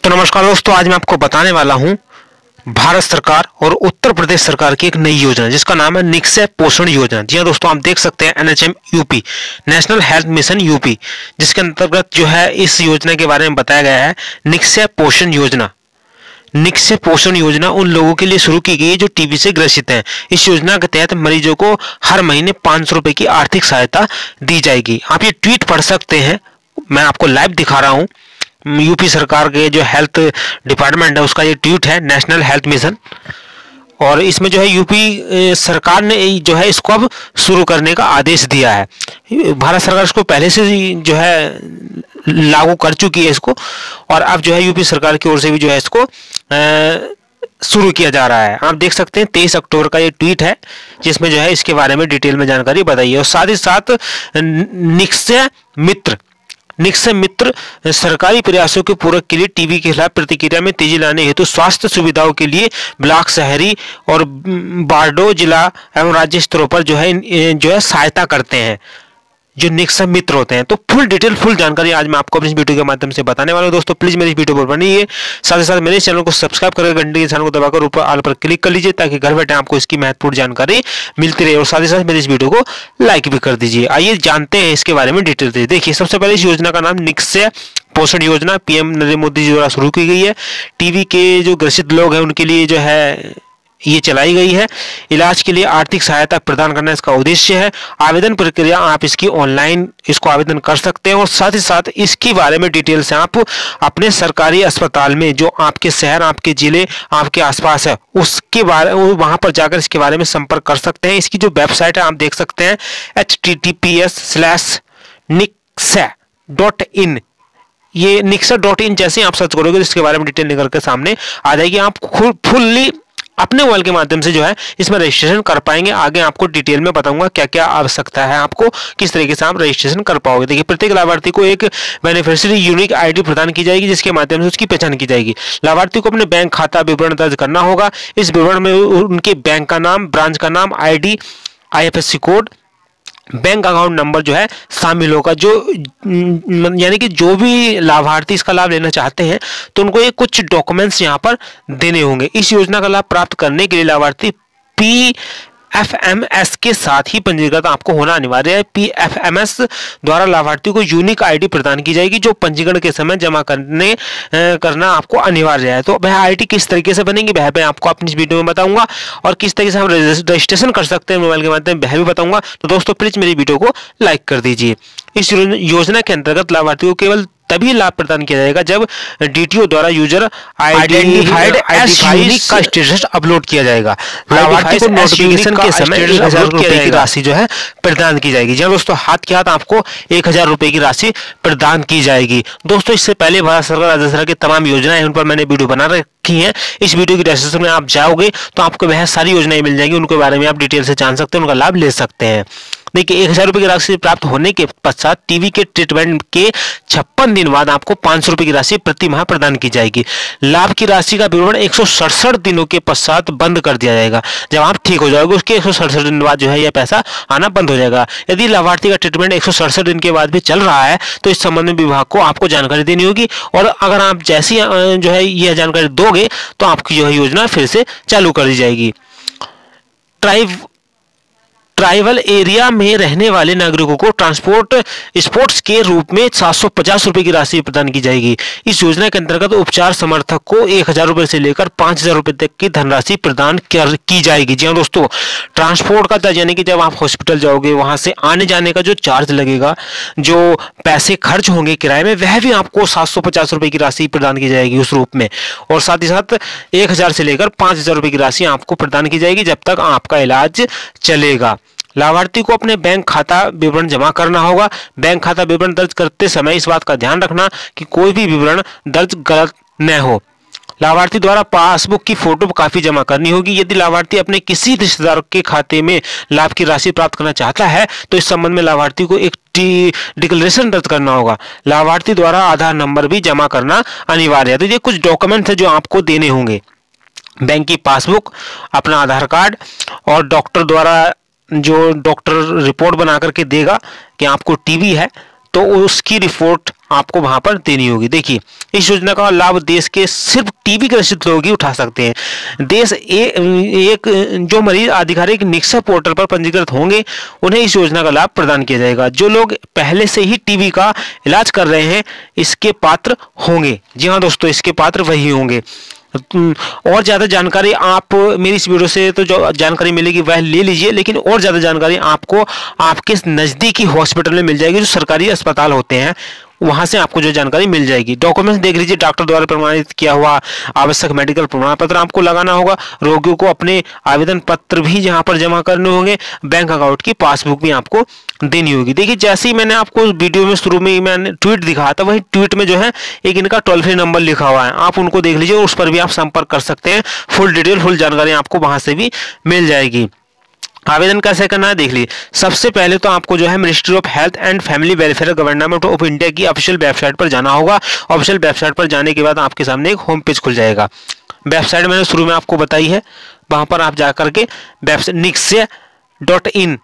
तो नमस्कार दोस्तों, आज मैं आपको बताने वाला हूं भारत सरकार और उत्तर प्रदेश सरकार की एक नई योजना जिसका नाम है निक्षय पोषण योजना। जी हाँ दोस्तों, आप देख सकते हैं NHM UP, national health mission UP, जिसके अंतर्गत जो है इस योजना के बारे में बताया गया है निक्षय पोषण योजना। निक्षय पोषण योजना उन लोगों के लिए शुरू की गई है जो टीबी से ग्रसित हैं। इस योजना के तहत मरीजों को हर महीने 500 रुपए की आर्थिक सहायता दी जाएगी। आप ये ट्वीट पढ़ सकते हैं, मैं आपको लाइव दिखा रहा हूं। यूपी सरकार के जो हेल्थ डिपार्टमेंट है उसका ये ट्वीट है, नेशनल हेल्थ मिशन, और इसमें जो है यूपी सरकार ने जो है इसको अब शुरू करने का आदेश दिया है। भारत सरकार इसको पहले से जो है लागू कर चुकी है इसको, और अब जो है यूपी सरकार की ओर से भी जो है इसको शुरू किया जा रहा है। आप देख सकते हैं 23 अक्टूबर का ये ट्वीट है जिसमें जो है इसके बारे में डिटेल में जानकारी बताई है। और साथ ही साथ निक्षय मित्र सरकारी प्रयासों के पूरक के लिए टीबी के खिलाफ प्रतिक्रिया में तेजी लाने हेतु स्वास्थ्य सुविधाओं के लिए ब्लॉक, शहरी और वार्डों, जिला एवं राज्य स्तरों पर जो है सहायता करते हैं जो निक्षय मित्र होते हैं। तो फुल जानकारी आज मैं आपको अपनी इस वीडियो के माध्यम से बताने वाला हूं। दोस्तों प्लीज मेरी वीडियो पर बनिए, साथ ही साथ मेरे चैनल को सब्सक्राइब करके घंटे के निशान को दबाकर ऊपर ऑल पर क्लिक कर लीजिए ताकि घर बैठे आपको इसकी महत्वपूर्ण जानकारी मिलती रहे। और साथ ही साथ मेरी इस वीडियो को लाइक भी कर दीजिए। आइए जानते हैं इसके बारे में डिटेल से। देखिए, सबसे पहले इस योजना का नाम निक्षय पोषण योजना PM नरेंद्र मोदी जी द्वारा शुरू की गई है। टीबी के जो ग्रसित लोग हैं उनके लिए जो है ये चलाई गई है। इलाज के लिए आर्थिक सहायता प्रदान करना इसका उद्देश्य है। आवेदन प्रक्रिया आप इसकी ऑनलाइन इसको आवेदन कर सकते हैं, और साथ ही साथ इसके बारे में डिटेल से आप अपने सरकारी अस्पताल में जो आपके शहर, आपके जिले, आपके आसपास है उसके बारे वहां पर जाकर इसके बारे में संपर्क कर सकते हैं। इसकी जो वेबसाइट है आप देख सकते हैं https://niksay.in। ये niksay.in जैसे आप सर्च करोगे इसके बारे में डिटेल निकल कर सामने आ जाएगी। आप फुल्ली अपने मोबाइल के माध्यम से जो है इसमें रजिस्ट्रेशन कर पाएंगे। आगे आपको डिटेल में बताऊंगा क्या क्या आवश्यकता है, आपको किस तरीके से आप रजिस्ट्रेशन कर पाओगे। देखिए, प्रत्येक लाभार्थी को एक बेनिफिशियरी यूनिक ID प्रदान की जाएगी जिसके माध्यम से उसकी पहचान की जाएगी। लाभार्थी को अपने बैंक खाता विवरण दर्ज करना होगा। इस विवरण में उनके बैंक का नाम, ब्रांच का नाम, ID, IFSC code, bank account number जो है शामिल होगा। जो यानी कि जो भी लाभार्थी इसका लाभ लेना चाहते हैं तो उनको ये कुछ डॉक्यूमेंट्स यहाँ पर देने होंगे। इस योजना का लाभ प्राप्त करने के लिए लाभार्थी PFMS के साथ ही पंजीकृत आपको होना अनिवार्य है। PFMS द्वारा लाभार्थी को यूनिक ID प्रदान की जाएगी जो पंजीकरण के समय जमा करना आपको अनिवार्य है। तो वह ID किस तरीके से बनेगी वह मैं आपको अपनी इस वीडियो में बताऊंगा, और किस तरीके से हम रजिस्ट्रेशन कर सकते हैं मोबाइल के माध्यम वह भी बताऊंगा। तो दोस्तों प्लीज मेरी वीडियो को लाइक कर दीजिए। इस योजना के अंतर्गत लाभार्थी को केवल तभी लाभ प्रदान किया जाएगा जब DTO द्वारा यूजर आइडेंटिफाइड एज यूनिक का स्टेटस अपलोड किया जाएगा। लाभार्थी को नोटिफिकेशन के समय 1000 रुपए की राशि जो है प्रदान की जाएगी। जी दोस्तों, हाथ के हाथ आपको 1000 रुपए की राशि प्रदान की जाएगी। दोस्तों, इससे पहले भारत सरकार, राज्य सरकार की तमाम योजनाएं उन पर मैंने वीडियो बना रखी हैं। इस वीडियो की डिस्क्रिप्शन में आप जाओगे तो आपको वह सारी योजनाएं मिल जाएंगी, उनके बारे में आप डिटेल से जान सकते हैं, उनका लाभ ले सकते हैं। देखिए, 1000 रुपए की राशि प्राप्त होने के पश्चात टीबी के ट्रीटमेंट के 56 दिन बाद आपको 500 रुपए की राशि प्रति माह प्रदान की जाएगी। लाभ की राशि का विवरण 167 दिनों के पश्चात बंद कर दिया जाएगा। जब आप ठीक हो जाओगे उसके 167 दिन बाद जो है यह पैसा आना बंद हो जाएगा। यदि लाभार्थी का ट्रीटमेंट 167 दिन के बाद भी चल रहा है तो इस संबंध में विभाग को आपको जानकारी देनी होगी, और अगर आप जैसी जो है यह जानकारी दोगे तो आपकी जो है योजना फिर से चालू कर दी जाएगी। ट्राइबल एरिया में रहने वाले नागरिकों को ट्रांसपोर्ट स्पोर्ट्स के रूप में 750 रुपए की राशि प्रदान की जाएगी। इस योजना के अंतर्गत उपचार समर्थक को 1000 रुपए से लेकर 5000 रुपए तक की धनराशि प्रदान की जाएगी। जी हाँ दोस्तों, ट्रांसपोर्ट का यानी कि जब आप हॉस्पिटल जाओगे वहां से आने जाने का जो चार्ज लगेगा, जो पैसे खर्च होंगे किराए में, वह भी आपको 750 रुपए की राशि प्रदान की जाएगी उस रूप में। और साथ ही साथ 1000 से लेकर 5000 रुपए की राशि आपको प्रदान की जाएगी जब तक आपका इलाज चलेगा। लाभार्थी को अपने बैंक खाता विवरण जमा करना होगा। बैंक खाता विवरण दर्ज करते समय इस बात का ध्यान रखना कि कोई भी विवरण दर्ज गलत न हो। लाभार्थी द्वारा पासबुक की फोटो काफी जमा करनी होगी। यदि लाभार्थी अपने किसी रिश्तेदार के खाते में लाभ की राशि प्राप्त करना चाहता है तो इस संबंध में लाभार्थी को एक डिक्लेरेशन दर्ज करना होगा। लाभार्थी द्वारा आधार नंबर भी जमा करना अनिवार्य है। तो ये कुछ डॉक्यूमेंट है जो आपको देने होंगे। बैंक की पासबुक, अपना आधार कार्ड, और डॉक्टर द्वारा जो डॉक्टर रिपोर्ट बना करके देगा कि आपको टीबी है तो उसकी रिपोर्ट आपको वहां पर देनी होगी। देखिए, इस योजना का लाभ देश के सिर्फ टीबी ग्रसित लोग ही उठा सकते हैं। देश एक जो मरीज आधिकारिक निक्षय पोर्टल पर पंजीकृत होंगे उन्हें इस योजना का लाभ प्रदान किया जाएगा। जो लोग पहले से ही टीबी का इलाज कर रहे हैं इसके पात्र होंगे। जी हाँ दोस्तों, इसके पात्र वही होंगे। और ज़्यादा जानकारी आप मेरी इस वीडियो से तो जो जानकारी मिलेगी वह ले लीजिए, लेकिन और ज़्यादा जानकारी आपको आपके नज़दीकी हॉस्पिटल में मिल जाएगी, जो सरकारी अस्पताल होते हैं वहां से आपको जो जानकारी मिल जाएगी। डॉक्यूमेंट्स देख लीजिए, डॉक्टर द्वारा प्रमाणित किया हुआ आवश्यक मेडिकल प्रमाण पत्र आपको लगाना होगा। रोगियों को अपने आवेदन पत्र भी यहाँ पर जमा करने होंगे। बैंक अकाउंट की पासबुक भी आपको देनी होगी। देखिए, जैसे ही मैंने आपको वीडियो में शुरू में मैंने ट्वीट दिखाया था, वही ट्वीट में जो है एक इनका टोल फ्री नंबर लिखा हुआ है, आप उनको देख लीजिए, उस पर भी आप संपर्क कर सकते हैं। फुल डिटेल, फुल जानकारी आपको वहां से भी मिल जाएगी। आवेदन कैसे करना है देख लीजिए। सबसे पहले तो आपको जो है ministry of health and family welfare government of India की ऑफिशियल वेबसाइट पर जाना होगा। ऑफिशियल वेबसाइट पर जाने के बाद आपके सामने एक होम पेज खुल जाएगा। वेबसाइट मैंने शुरू में आपको बताई है, वहां पर आप जाकर के वेबसाइट निक्षय.in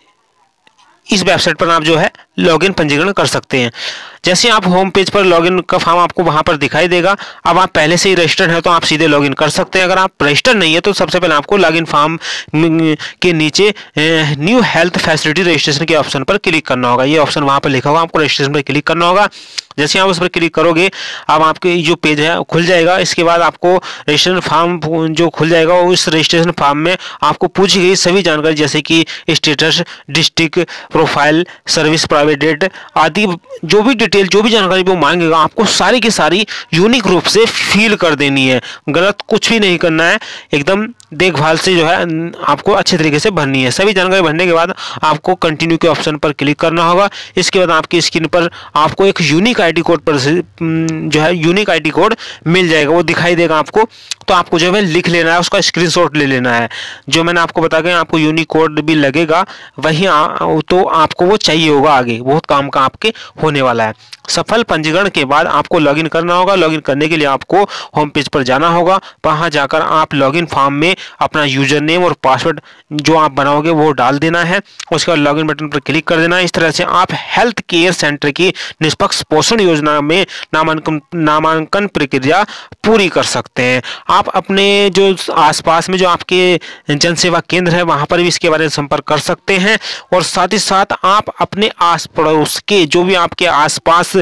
इस वेबसाइट पर आप जो है लॉगिन पंजीकरण कर सकते हैं। जैसे आप होम पेज पर लॉगिन का फॉर्म आपको वहां पर दिखाई देगा। अब आप पहले से ही रजिस्टर्ड है तो आप सीधे लॉगिन कर सकते हैं। अगर आप रजिस्टर्ड नहीं है तो सबसे पहले आपको लॉगिन फॉर्म के नीचे न्यू हेल्थ फैसिलिटी रजिस्ट्रेशन के ऑप्शन पर क्लिक करना होगा। ये ऑप्शन वहां पर लिखा होगा, आपको रजिस्ट्रेशन पर क्लिक करना होगा। जैसे आप उस पर क्लिक करोगे अब आपके जो पेज है खुल जाएगा। इसके बाद आपको रजिस्ट्रेशन फॉर्म जो खुल जाएगा, उस रजिस्ट्रेशन फॉर्म में आपको पूछी गई सभी जानकारी जैसे कि status, district, profile, service, private date आदि जो भी डिटेल, जो भी जानकारी वो मांगेगा, आपको सारी की सारी यूनिक रूप से फिल कर देनी है। गलत कुछ भी नहीं करना है, एकदम देखभाल से जो है आपको अच्छे तरीके से भरनी है। सभी जानकारी भरने के बाद आपको कंटिन्यू के ऑप्शन पर क्लिक करना होगा। इसके बाद आपकी स्क्रीन पर आपको एक यूनिक आईडी कोड पर जो है यूनिक आईडी कोड मिल जाएगा, वो दिखाई देगा आपको। तो आपको जो है लिख लेना है, उसका स्क्रीनशॉट ले लेना है। जो मैंने आपको बता गया, आपको यूनिक कोड भी लगेगा, वही तो आपको वो चाहिए होगा, आगे बहुत काम का आपके होने वाला है। सफल पंजीकरण के बाद आपको लॉगिन करना होगा। लॉगिन करने के लिए आपको होम पेज पर जाना होगा। वहां जाकर आप लॉगिन फॉर्म में अपना यूजर नेम और पासवर्ड जो आप बनाओगे वो डाल देना है। उसके बाद लॉगिन बटन पर क्लिक कर देना है। इस तरह से आप हेल्थ केयर सेंटर की निष्पक्ष पोषण योजना में नामांकन प्रक्रिया पूरी कर सकते हैं। आप अपने जो आसपास में जो आपके जन सेवा केंद्र है वहां पर भी इसके बारे में संपर्क कर सकते हैं। और साथ ही साथ आप अपने आस पड़ोस के जो भी आपके आसपास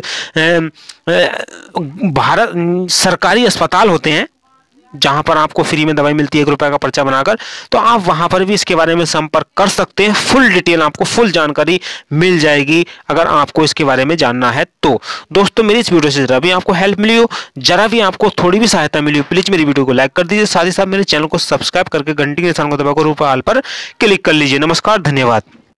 भारत सरकारी अस्पताल होते हैं जहां पर आपको फ्री में दवाई मिलती है 1 रुपए का पर्चा बनाकर, तो आप वहां पर भी इसके बारे में संपर्क कर सकते हैं। फुल डिटेल आपको फुल जानकारी मिल जाएगी अगर आपको इसके बारे में जानना है तो। दोस्तों, मेरी इस वीडियो से जरा भी आपको हेल्प मिली हो, जरा भी आपको थोड़ी भी सहायता मिली हो, प्लीज मेरी वीडियो को लाइक कर दीजिए। साथ ही साथ मेरे चैनल को सब्सक्राइब करके घंटी के निशान को दबाकर ऊपर ऑल पर क्लिक कर लीजिए। नमस्कार, धन्यवाद।